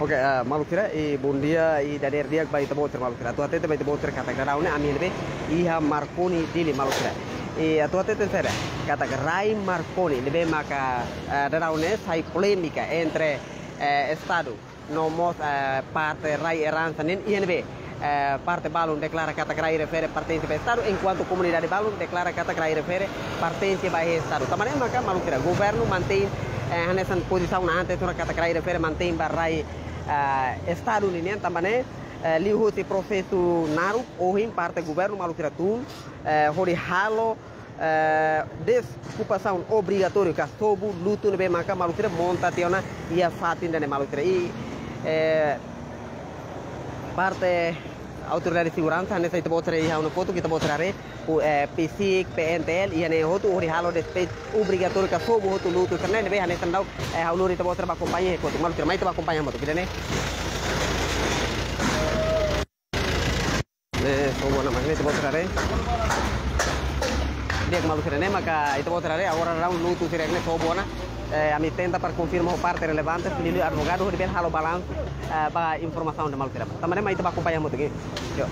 Oke, malu kira bundia dari dia bayi teboter malu kira. Tuh hati bayi teboter kata keraune amin be iha Marconi dili malu kira. Tuh hati saya kata Rai Marconi lebih maka daraune sai polemica entre Estado nomos parte Rai Eranzanin INB. Parte Balun declara kata Rai refere pertensi a Estado enquanto comunidade Balun declara kata Rai refere pertensi a Estado. Tamannya maka malu kira governo mantém hanesan posição na ante tu kata Rai refere mantém Rai Estado ini tambane lihu si prosesu naru ohim parte governo malu kira tu hori halo desocupação obrigatório ka sobu lutu nebe maka malu kira monta tiona ia fatin dane malu kira parte autoridade de segurança nessa itu botar ia uma foto kita botar o PSIC PNTL ia ne hotu hori halo despejo obrigatório ka sobu hotu lutu karena nebe hanesan dau hauluri kita botar ba companhia foto malu kira mai kita ba companhia moto kita ne sobu na magnet botar dia malu kira ne maka itu botar agora round lutu sire ne sobu na a mi tenta para confirmar parte relevante filho advogado de halo balanço para informação de malkira também mais tá acompanhando aqui yo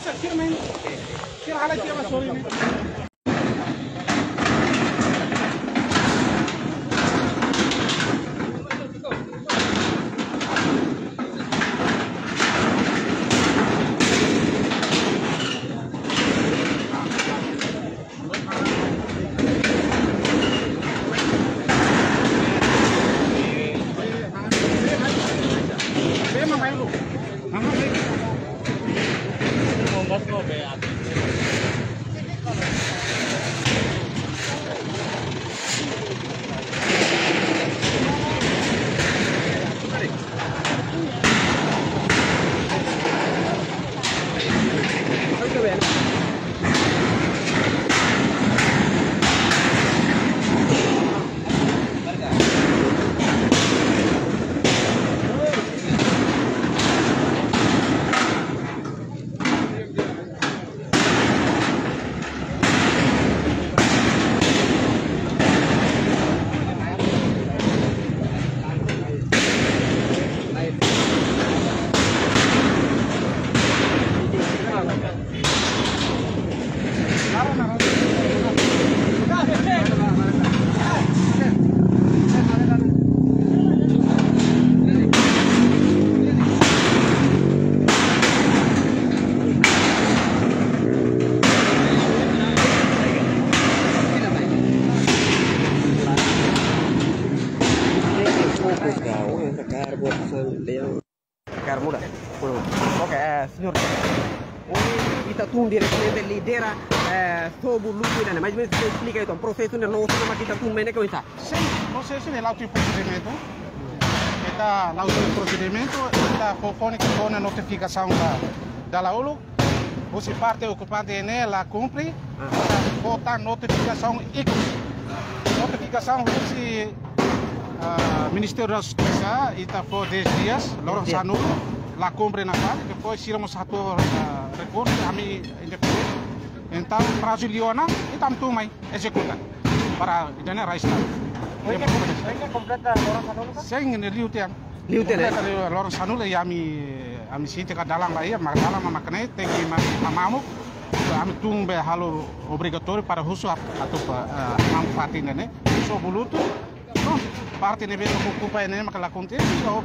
Carmuda. Oke, signor. Kita tun direttamente lidera sobu lumina, mas me explica então, processo no nosso mas kita tun mene coisa. Sim, processo é lá o procedimento. Está lá o procedimento, está fone que com a notificação da laulo. Você parte ocupante nela cumpre, botar notificação e notificação você Ministério da Justiça está por 10 dias, Laurence Sanulo, lá cumpre na parte, depois tiramos a tua recurso, a mim independente. Então, brasileira, e também tu mãe executa para generar Estado. Oike completa Laurence Sanulo? Sim, Liutean. Liutean. Laurence Sanulo e a mim sinto que dalam aí, mas dalam maknanya tinggi mamamu, a mim tumbe halo obrigatório para russo a tua manfaatin né, so buluto. Parte ne vedo ocupa ne ma la conte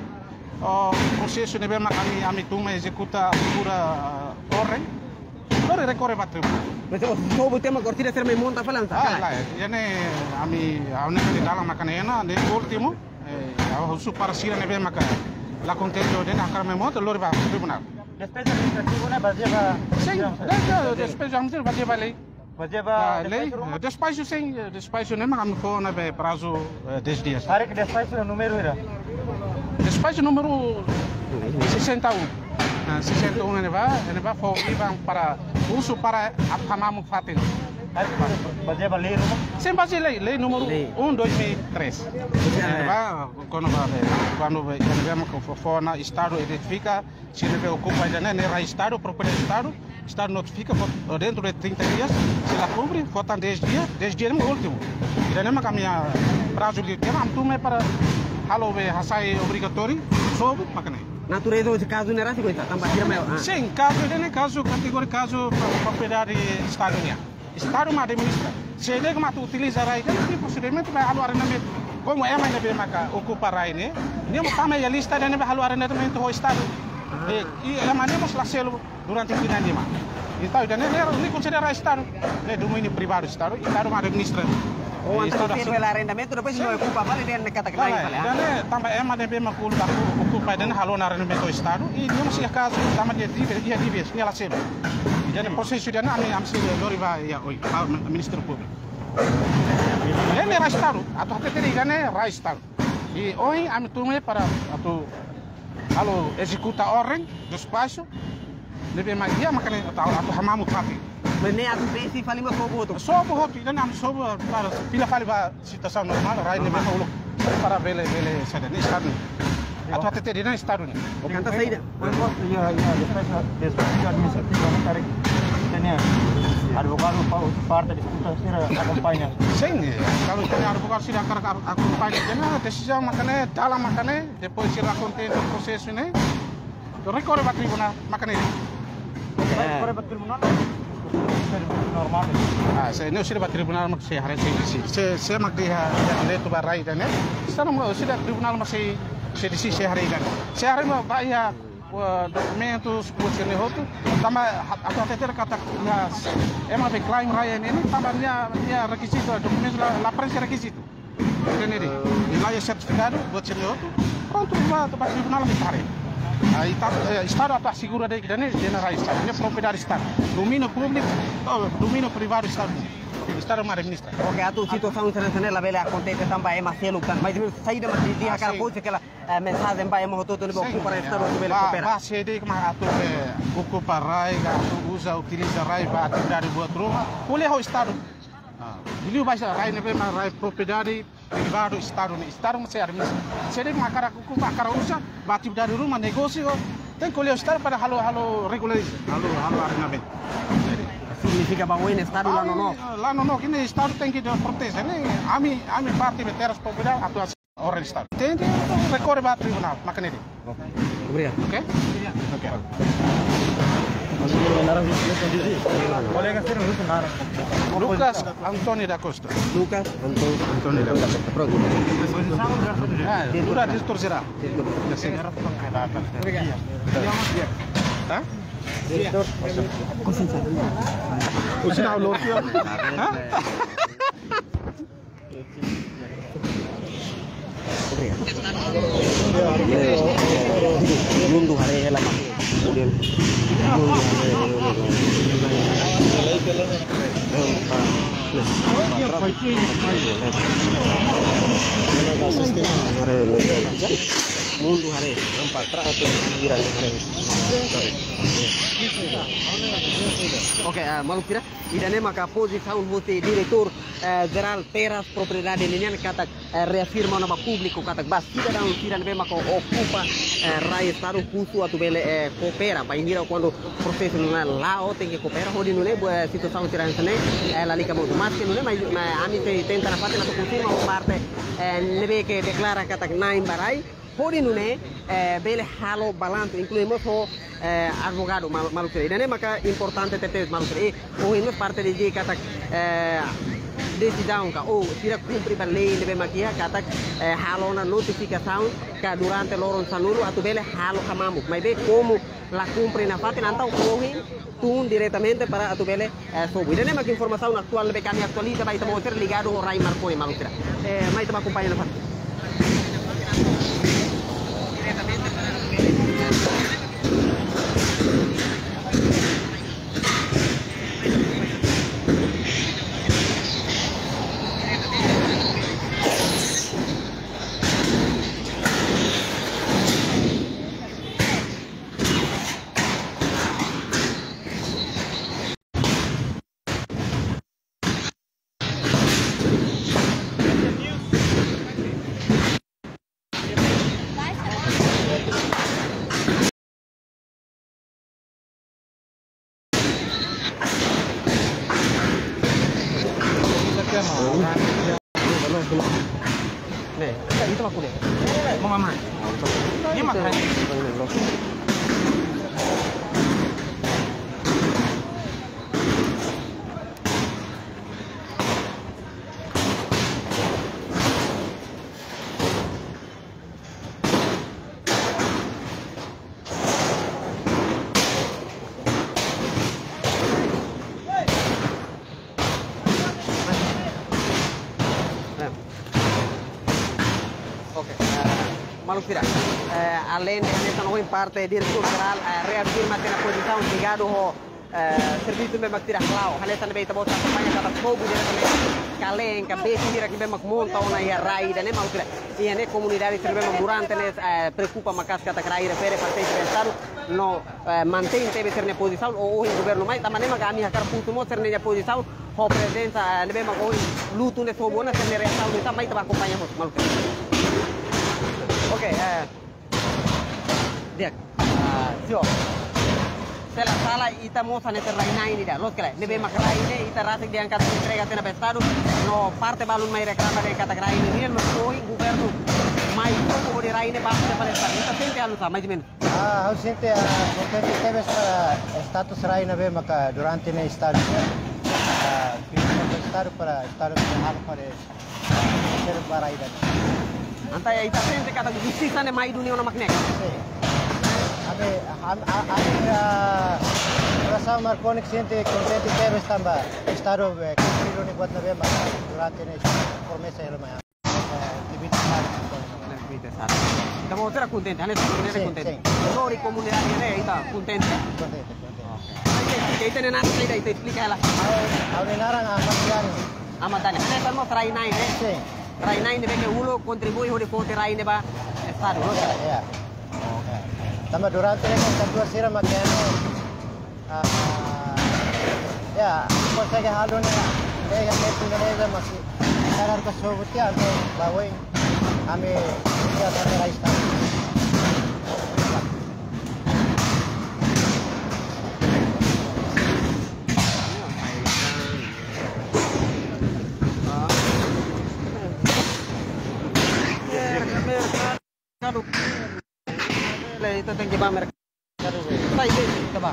o processo ne vedo ma ami tuma executa pura ordem ora recorre batru Mas so bu tema cortina ser me monta falanza. Lá ne ami aune ne dalam makanena ne ultimo russo para sira ne vedo ma la conte de na cara me monta lori va tribunal. Despesa administrativa ne bazia Sim, despesa administrativa vai lei. lei? Despacho sim, despacho nem mas for na prazo 10 dias. Hari que despacho número era? Despacho número 61. 61 ele vai for para uso para apamamu fatin. Hari que bazia lei rumah? Sim, base lei número 1/2003. Ele vai quando ele for na estado identifica se ele ocupa ainda né estado propriedade estado. Estado notifica dentro de 30 dias, se ela cumpre, faltam 10 dias é o último. E daí não caminha prazo de tempo, mas para halo hasai obrigatório, sob makane. Natureza de caso não era assim coisa, também tira maior. Sim, caso é caso categoria caso propriedade estado né. Estado mas administra. Se ele que utiliza aí, tem procedimento vai halo arrendamento. Como é mais bem maca ocupa aí né? Nem o tamanho a lista né vai halo arrendamento do estado. E é manemos lá selo durante 15 anos. Então, nem considera Estado, é domínio privado do Estado, Estado mas administra. Ou antes de ter o arrendamento, depois não ocupa, vale dentro da categoria. Também é mais bem ocupa dentro do halon arrendamento do Estado e não se acaso também de dívidas, nem ela selo. E já depois se a Ministério Público. Ele é Estado, a tua teoria é Estado. E hoje a minha turma é para Halo executa ordem do espaço, deve mais dia mas a hamamu trate. Mas nem a tu pensa fali mas sobo outro. Sobo outro, ainda não sobo para pila fali ba situação normal, rai ne mesmo para vele sada ne estado. A tua teteria não estado ne. O canta saída. Despacho administrativo não tarik tenia advogado parte disputa sira acompanha. Sim, kalau tem advogado sira acompanha, jadi decisão makane dalam makane depois sira contém o processo né. Recorre para tribunal makane. Corre para tribunal. Normal. Saya ini sudah tribunal masih hari ini. Saya masih ada itu barai dan sekarang sudah tribunal masih sedisi hari ini. Saya hari mau bayar dokumentos kucing itu, tambah atau tidak kata emang klaim raya ini tambahnya requisito dokumen la prensa requisito. Entendeu? Lá é certificado, buat sini itu, pronto para tribunal hari. Estado atau segura de que dane general Estado, ini propriedade Estado, domínio público, domínio privado Estado. Estado uma administra. Oke, atu situação internacional la vela acontece também é macelo kan, mas saída mas dia cara pode que a mensagem vai morrer todo no ocupa Estado do vela coopera. Bah, sede que mas atu ocupa rai, atu utiliza rai para atividade buat rumah, boleh o Estado. Beliau bahasa rai ne memang rai propriedade privado Estado masih administra. Sede que makara ocupa akara usa, atividade rumah negócio, tem que olhar o Estado para halo regularizar, halo arrendamento. Significa bahwa ini Estado lá no. Lá no, ini Estado tem que proteger. Ini ami parte de terras propriedade atau orang Estado. Tem que recorrer para tribunal, makanya ini. Obrigado. Oke? Oke. Colega sering Lucas Antônio da Costa. Lucas Antônio da Costa. Pronto. Sudah distorcerá. Obrigado. Hah? Diretor. O sinal louco. Hah? Belum 2 hari lama. Kemudian mundu hari 409 hari. Oke, Malukira, idane maka posição você diretor geral teras propriedade linian kata reafirma nama público kata bastida dan tiran be maka ocupa rai estado custo atu bele coopera pa ingira quando processo lá tem que coopera hodi nule boa situação tiran sene la liga muito mais que nule mas ami tenta na parte na confirma parte nebe que declara kata naim barai hodi nune bele halo balanto incluímos o advogado Malukira idane maka importante tetes Malukira o ino parte de kata decisão ka ou tira cumprir a lei lebe makia kata halo na notificação ka durante loron sanulo atu bele halo kamamu mas be como la cumpre na fatin antau corre tun diretamente para atu bele sobo idane maka informação atual lebe kami actualiza vai tamo ser ligado ao Rai Marconi Malukira mai tamo acompanha na fatin diretamente para atu bele nih, itu aku deh. Mau ngamen? Ini makan. Malukira, além de nessa nova parte diretor geral reafirma que na posição ligado ao serviço de Malukira Clau, halesta nebe ita bota campanha kata fogo diretamente kalen cabeça dira que bem monta uma rai da ne Malukira e ne comunidade serve durante ne preocupa makas kata krai refere parte do estado no mantém teve ser na posição ou o governo mais também ma kami hakar puto mo ser na posição ho presença nebe ma ko luto ne fogo na ser ne reação ni também ta acompanha Malukira. Oke, dia, sio. Setelah salah ita mau sana terlain ini dah, los kela. Nebe makrai ini ita rasa diangkat entrega tena Estado, no parte balun mai reclama de kata krai ini, no foi governo mai rai como de rai ne basta para estar. Kita sente alu sama mais menos. Aku sente contente tebes para status rai na be maka durante ne estádio. Estádio para estádio para ser para ida. Anta ya ita sente kata justiça ne mai dunia na maknek. Ame rasa Marconi sente contente tebes tambah estádio construído ni buat na be maka durante ne promesa ele mai. Kita mau terus contente, ane contente contente. Lori comunidad ne ita contente. Oke, kita ne nana ita explica ela. Ahora narang amat Amatane, ane kan mau try nine ne. Sim. Try nine ne ke ulo contribui hodi fonte rai ne ba estado. Ya. Tambah durante ne kedua sira makanya ya, cosa que halo ne ya Indonesia masih karar ke Soviet atau bawa kami ya sampai Raista. Mercado. Itu tinggi banget mercado. Sai coba.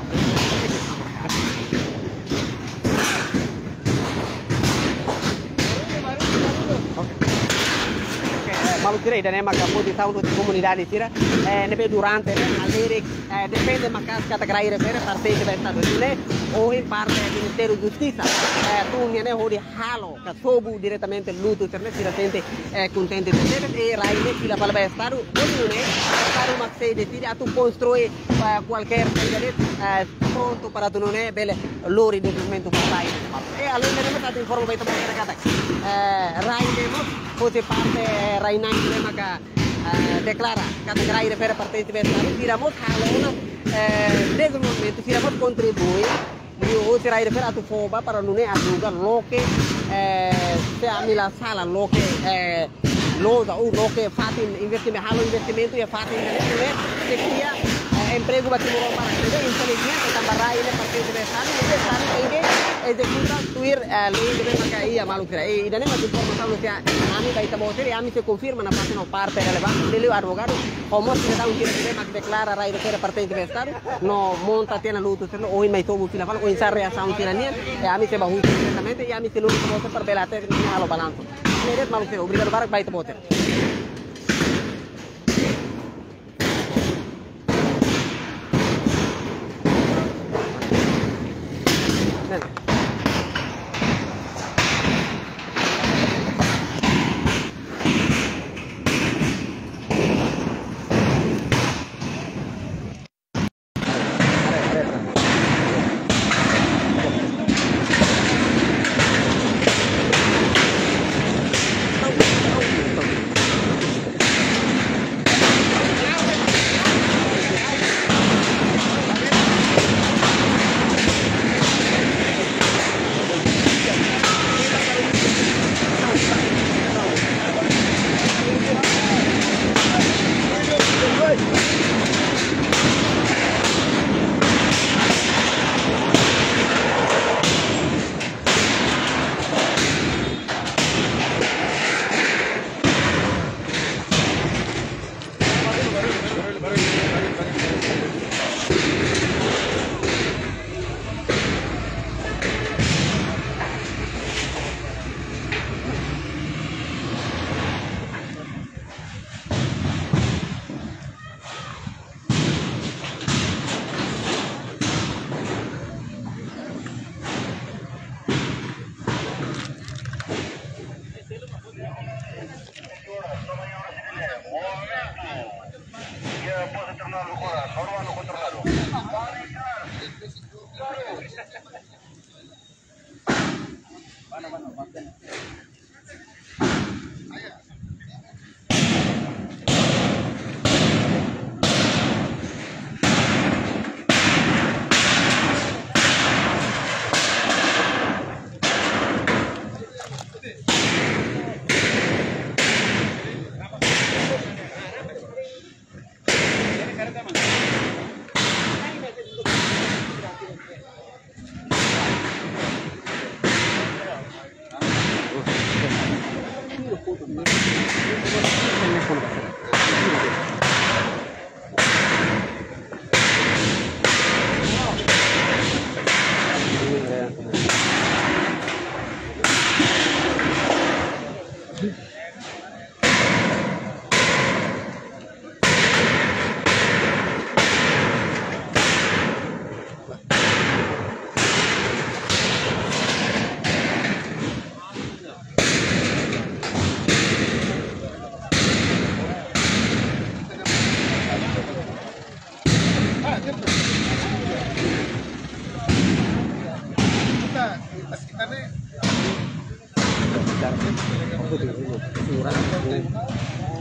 Malu tira dan emak kamu di tahun di komunitas tira nebe durante alere depende makas kata gerai refere parte di Estado ini o in parte del Ministero di Giustizia tu ne hodi halo ka sobu direttamente luto terne tira sente contente di e raine fila palba Estado non è Estado ma se decide a tu construir qualche pronto para tu non è belle lori di documento per raine e allora ne mettate in forma baita kata raine fosse parte Rainang ini maka deklara kata gerai refere parte di Estado tiramos halona desde el momento tiramos contribuir io tirai refere a tu foba para non è ajuda lo che se amila sala lo che loda o lo che fate investimento halo investimento ya fate investimento che sia emprego batimuro para kita intelijen tambah rai ini parte di Estado ini ejecuta tuir lei deve maka iya malu kira idane masih informasi lu sia ami baita motel ami se confirma na parte no parte relevante dele advogado como se dá un tiro mak declara rai de ser parte di Estado no monta tiene luto se no oi mai tobu fila falo o insarre a sound tirania e ami se bahu direttamente e ami se lu como per belate ni halo balanzo meret malu kira obrigado barak baita motel Surat